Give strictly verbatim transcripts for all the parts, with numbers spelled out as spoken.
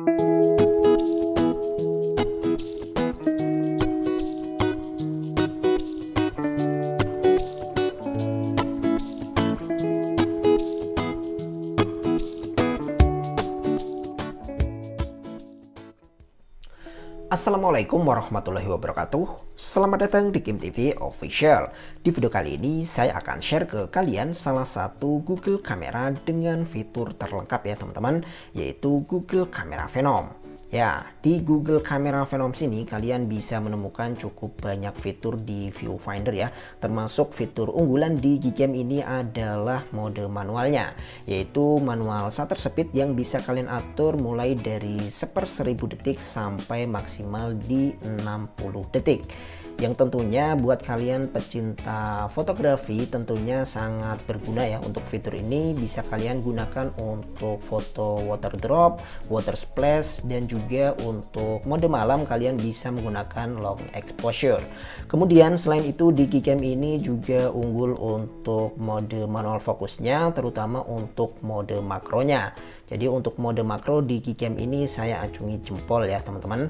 Assalamualaikum warahmatullahi wabarakatuh. Selamat datang di Kim T V Official. Di video kali ini saya akan share ke kalian salah satu Google Kamera dengan fitur terlengkap ya teman-teman, yaitu Google Kamera Phenom. Ya, di Google Kamera Phenom sini kalian bisa menemukan cukup banyak fitur di viewfinder ya. Termasuk fitur unggulan di Gcam ini adalah mode manualnya, yaitu manual shutter speed yang bisa kalian atur mulai dari seper seribu detik sampai maksimal di enam puluh detik. Yang tentunya buat kalian pecinta fotografi tentunya sangat berguna ya. Untuk fitur ini bisa kalian gunakan untuk foto water drop, water splash, dan juga untuk mode malam kalian bisa menggunakan long exposure. Kemudian selain itu di Gcam ini juga unggul untuk mode manual fokusnya, terutama untuk mode makronya. Jadi untuk mode makro di Gcam ini saya acungi jempol ya teman-teman.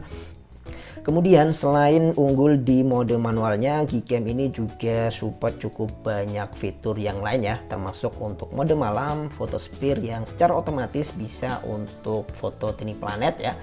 Kemudian selain unggul di mode manualnya, Gcam ini juga support cukup banyak fitur yang lain ya, termasuk untuk mode malam, fotosphere yang secara otomatis bisa untuk foto tiny planet ya.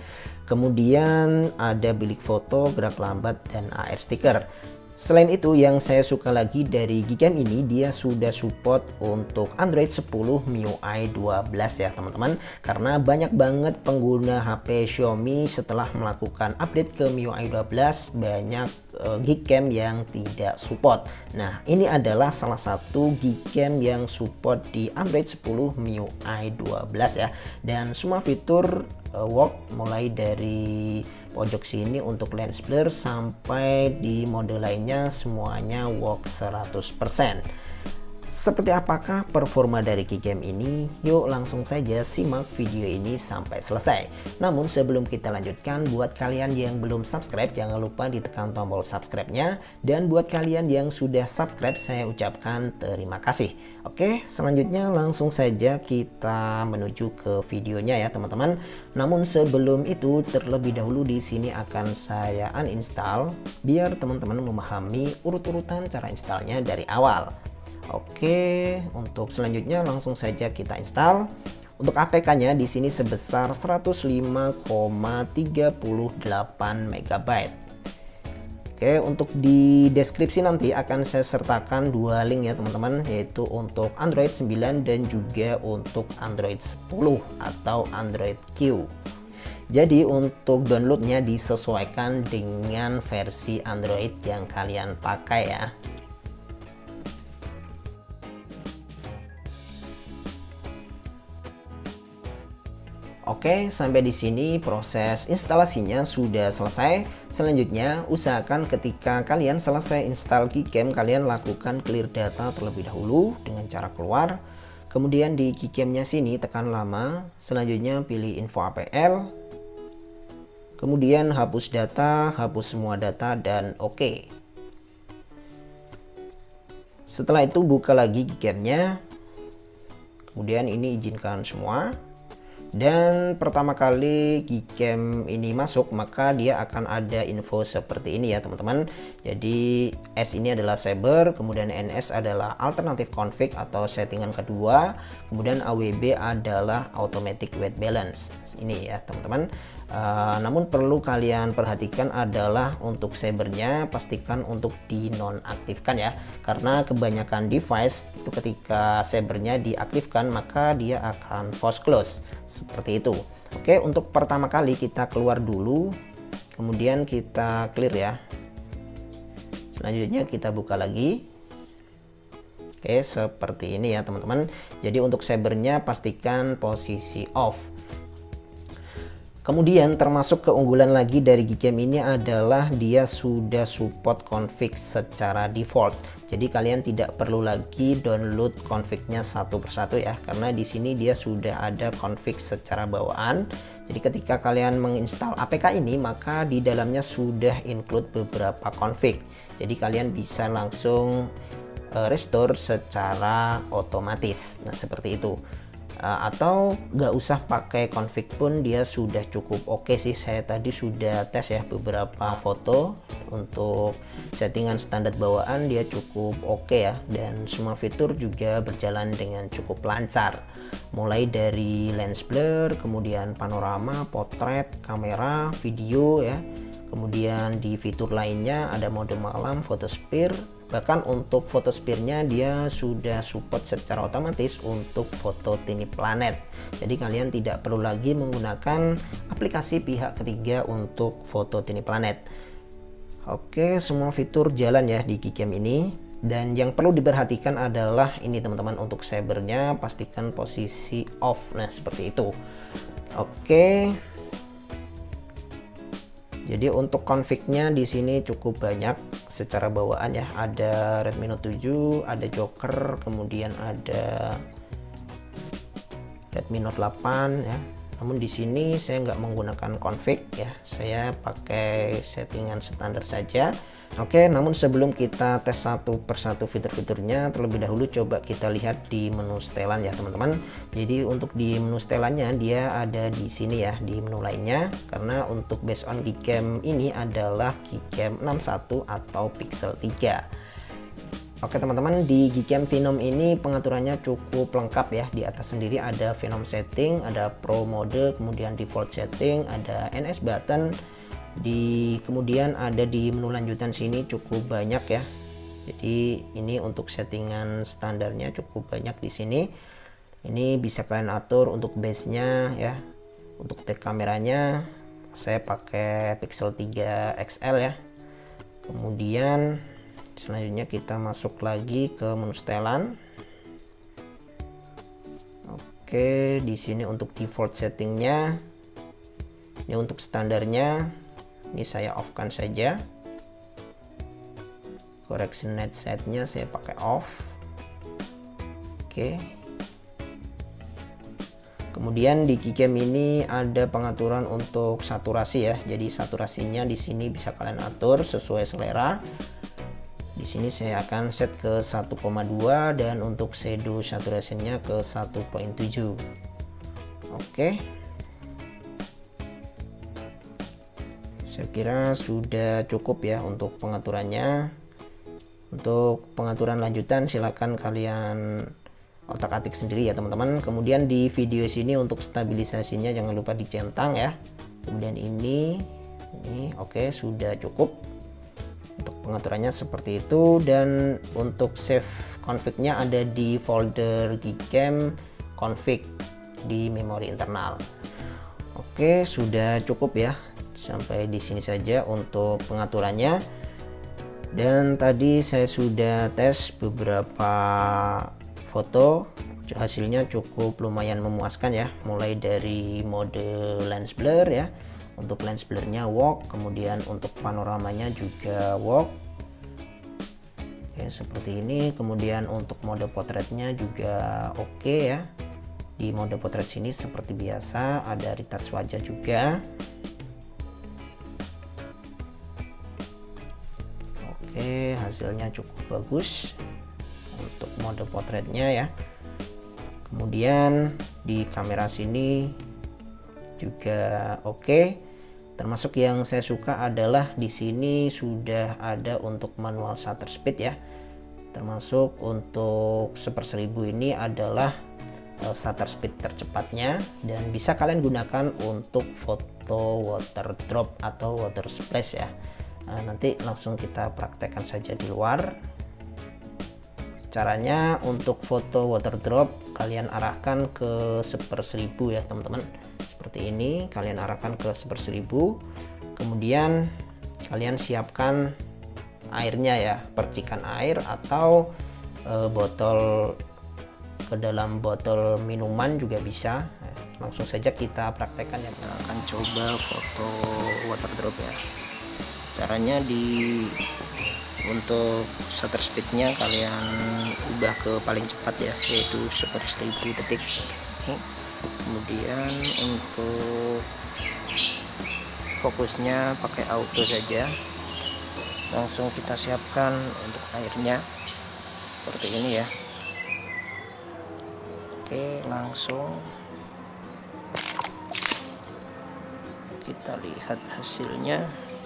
Kemudian ada bilik foto, gerak lambat, dan A R sticker. Selain itu yang saya suka lagi dari Gcam ini, dia sudah support untuk Android sepuluh M I U I dua belas ya teman-teman. Karena banyak banget pengguna H P Xiaomi setelah melakukan update ke M I U I dua belas, banyak uh, Gcam yang tidak support. Nah, ini adalah salah satu Gcam yang support di Android sepuluh M I U I dua belas ya. Dan semua fitur uh, work mulai dari pojok sini untuk lens blur sampai di mode lainnya semuanya work seratus persen. Seperti apakah performa dari Gcam ini? Yuk langsung saja simak video ini sampai selesai. Namun sebelum kita lanjutkan, buat kalian yang belum subscribe jangan lupa ditekan tombol subscribe-nya, dan buat kalian yang sudah subscribe saya ucapkan terima kasih. Oke, selanjutnya langsung saja kita menuju ke videonya ya teman-teman. Namun sebelum itu terlebih dahulu di sini akan saya uninstall biar teman-teman memahami urut-urutan cara installnya dari awal. Oke, untuk selanjutnya langsung saja kita install. Untuk A P K-nya di sini sebesar seratus lima koma tiga delapan megabyte. Oke, untuk di deskripsi nanti akan saya sertakan dua link ya teman-teman, yaitu untuk Android sembilan dan juga untuk Android sepuluh atau Android Q. Jadi untuk downloadnya disesuaikan dengan versi Android yang kalian pakai ya. Oke, sampai di sini proses instalasinya sudah selesai. Selanjutnya, usahakan ketika kalian selesai install Gcam, kalian lakukan clear data terlebih dahulu dengan cara keluar. Kemudian di Gcam-nya sini tekan lama. Selanjutnya pilih info A P L. Kemudian hapus data, hapus semua data, dan oke. Setelah itu buka lagi Gcam-nya. Kemudian ini izinkan semua. Dan pertama kali Gcam ini masuk maka dia akan ada info seperti ini ya teman-teman. Jadi S ini adalah saber, kemudian N S adalah alternative config atau settingan kedua, kemudian A W B adalah automatic white balance. Ini ya teman-teman. Uh, namun perlu kalian perhatikan adalah untuk sabernya pastikan untuk dinonaktifkan ya, karena kebanyakan device itu ketika sabernya diaktifkan maka dia akan force close seperti itu. Oke, untuk pertama kali kita keluar dulu, kemudian kita clear ya. Selanjutnya kita buka lagi. Oke, seperti ini ya teman-teman. Jadi untuk sabernya pastikan posisi off. Kemudian termasuk keunggulan lagi dari Gcam ini adalah dia sudah support config secara default. Jadi kalian tidak perlu lagi download config-nya satu persatu ya, karena di sini dia sudah ada config secara bawaan. Jadi ketika kalian menginstal A P K ini maka di dalamnya sudah include beberapa config. Jadi kalian bisa langsung uh, restore secara otomatis. Nah, seperti itu. Uh, atau nggak usah pakai config pun dia sudah cukup oke okay sih. Saya tadi sudah tes ya beberapa foto untuk settingan standar bawaan, dia cukup oke okay ya, dan semua fitur juga berjalan dengan cukup lancar, mulai dari lens blur, kemudian panorama, potret, kamera, video ya. Kemudian di fitur lainnya ada mode malam, photosphere, bahkan untuk photosphere-nya dia sudah support secara otomatis untuk foto tiny planet. Jadi kalian tidak perlu lagi menggunakan aplikasi pihak ketiga untuk foto tiny planet. Oke, semua fitur jalan ya di Gcam ini. Dan yang perlu diperhatikan adalah ini teman-teman, untuk sabernya pastikan posisi off. Nah, seperti itu. Oke. Jadi untuk config-nya di sini cukup banyak secara bawaan ya. Ada Redmi Note tujuh, ada Joker, kemudian ada Redmi Note delapan ya. Namun di sini saya nggak menggunakan config ya. Saya pakai settingan standar saja. Oke, namun sebelum kita tes satu persatu fitur-fiturnya, terlebih dahulu coba kita lihat di menu setelan ya teman-teman. Jadi untuk di menu setelannya dia ada di sini ya, di menu lainnya, karena untuk based on Gcam ini adalah Gcam enam puluh satu atau Pixel tiga. Oke teman-teman, di Gcam Phenom ini pengaturannya cukup lengkap ya. Di atas sendiri ada Phenom setting, ada Pro mode, kemudian default setting, ada N S button. Di kemudian ada di menu lanjutan sini cukup banyak ya. Jadi ini untuk settingan standarnya cukup banyak di sini. Ini bisa kalian atur untuk base-nya ya. Untuk back kameranya saya pakai Pixel tiga X L ya. Kemudian selanjutnya kita masuk lagi ke menu setelan. Oke, di sini untuk default settingnya, ini untuk standarnya, ini saya off kan saja. Correction net setnya saya pakai off. Oke. Kemudian di Gcam ini ada pengaturan untuk saturasi ya. Jadi saturasinya di sini bisa kalian atur sesuai selera. Di sini saya akan set ke satu koma dua dan untuk shadow saturasinya ke satu koma tujuh. Oke. Saya kira sudah cukup ya untuk pengaturannya. Untuk pengaturan lanjutan silakan kalian otak-atik sendiri ya teman-teman. Kemudian di video sini untuk stabilisasinya jangan lupa dicentang ya. Kemudian ini, ini oke, sudah cukup. Untuk pengaturannya seperti itu, dan untuk save config-nya ada di folder Gcam config di memori internal. Oke, sudah cukup ya. Sampai di sini saja untuk pengaturannya. Dan tadi saya sudah tes beberapa foto, hasilnya cukup lumayan memuaskan ya. Mulai dari mode lens blur ya, untuk lens blurnya walk, kemudian untuk panoramanya juga walk ya, seperti ini. Kemudian untuk mode potretnya juga oke okay ya. Di mode potret sini seperti biasa ada retouch wajah juga. Oke, hasilnya cukup bagus untuk mode potretnya ya. Kemudian di kamera sini juga oke okay. Termasuk yang saya suka adalah di sini sudah ada untuk manual shutter speed ya. Termasuk untuk seperseribu ini adalah uh, shutter speed tercepatnya, dan bisa kalian gunakan untuk foto water drop atau water splash ya. Nah, nanti langsung kita praktekkan saja di luar. Caranya untuk foto water drop kalian arahkan ke seperseribu ya teman-teman. Seperti ini, kalian arahkan ke seperseribu. Kemudian kalian siapkan airnya ya, percikan air atau e, botol ke dalam botol minuman juga bisa. Nah, langsung saja kita praktekkan ya. Kita akan coba foto water drop ya. Caranya di untuk shutter speednya kalian ubah ke paling cepat ya, yaitu seperseribu detik. Kemudian untuk fokusnya pakai auto saja. Langsung kita siapkan untuk airnya seperti ini ya. Oke, langsung kita lihat hasilnya.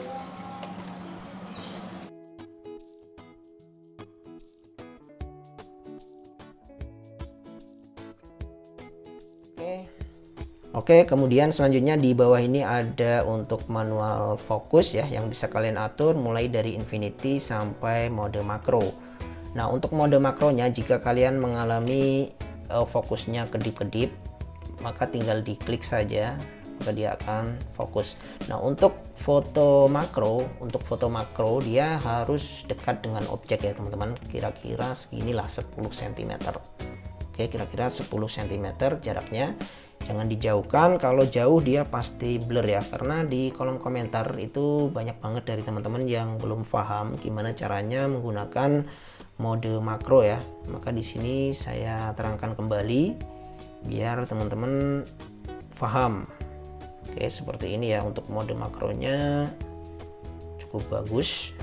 Oke. Oke, kemudian selanjutnya di bawah ini ada untuk manual fokus ya, yang bisa kalian atur mulai dari infinity sampai mode makro. Nah, untuk mode makronya, jika kalian mengalami uh, fokusnya kedip-kedip, maka tinggal diklik saja, maka dia akan fokus. Nah, untuk foto makro, untuk foto makro dia harus dekat dengan objek ya teman-teman, kira-kira seginilah sepuluh sentimeter. Oke, kira-kira sepuluh sentimeter jaraknya. Jangan dijauhkan, kalau jauh dia pasti blur ya, karena di kolom komentar itu banyak banget dari teman-teman yang belum paham gimana caranya menggunakan mode makro ya. Maka di sini saya terangkan kembali biar teman-teman paham. Oke, seperti ini ya untuk mode makronya, cukup bagus.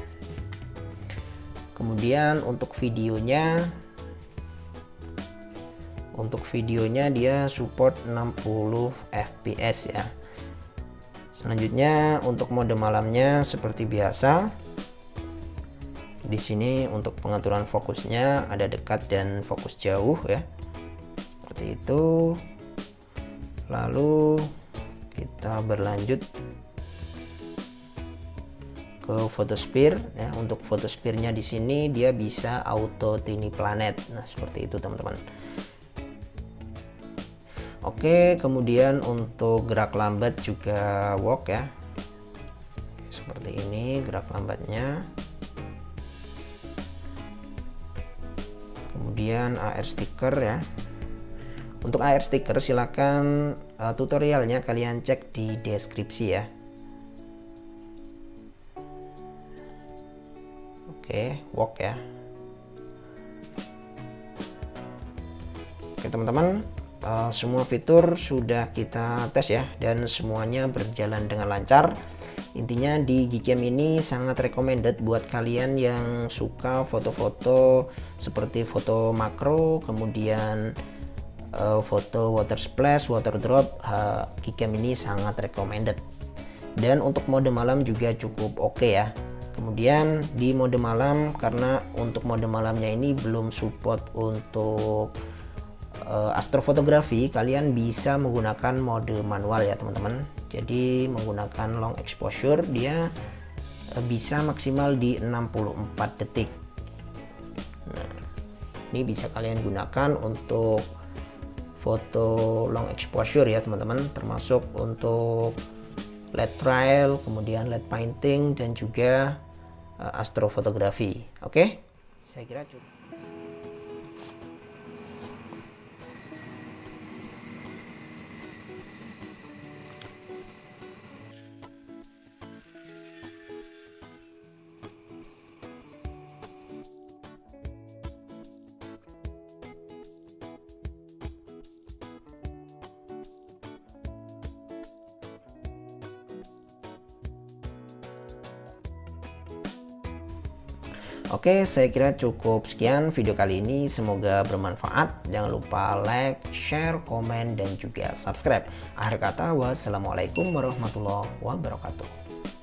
Kemudian untuk videonya, untuk videonya dia support enam puluh F P S ya. Selanjutnya untuk mode malamnya seperti biasa. Di sini untuk pengaturan fokusnya ada dekat dan fokus jauh ya. Seperti itu. Lalu kita berlanjut ke photosphere ya. Untuk photosphere-nya di sini dia bisa auto tiny planet. Nah, seperti itu teman-teman. Oke, kemudian untuk gerak lambat juga work ya. Seperti ini gerak lambatnya. Kemudian A R sticker ya. Untuk A R sticker silakan uh, tutorialnya kalian cek di deskripsi ya. Oke, work ya. Oke teman-teman, Uh, semua fitur sudah kita tes ya, dan semuanya berjalan dengan lancar. Intinya di Gcam ini sangat recommended buat kalian yang suka foto-foto seperti foto makro, kemudian uh, foto water splash, water drop. uh, Gcam ini sangat recommended. Dan untuk mode malam juga cukup oke okay ya. Kemudian di mode malam, karena untuk mode malamnya ini belum support untuk Uh, astrofotografi, kalian bisa menggunakan mode manual ya teman-teman. Jadi menggunakan long exposure dia uh, bisa maksimal di enam puluh empat detik. Nah, ini bisa kalian gunakan untuk foto long exposure ya teman-teman, termasuk untuk L E D trail, kemudian L E D painting, dan juga uh, astrofotografi. Oke, okay? Saya kira cukup. Oke, saya kira cukup sekian video kali ini. Semoga bermanfaat. Jangan lupa like, share, komen, dan juga subscribe. Akhir kata, wassalamualaikum warahmatullahi wabarakatuh.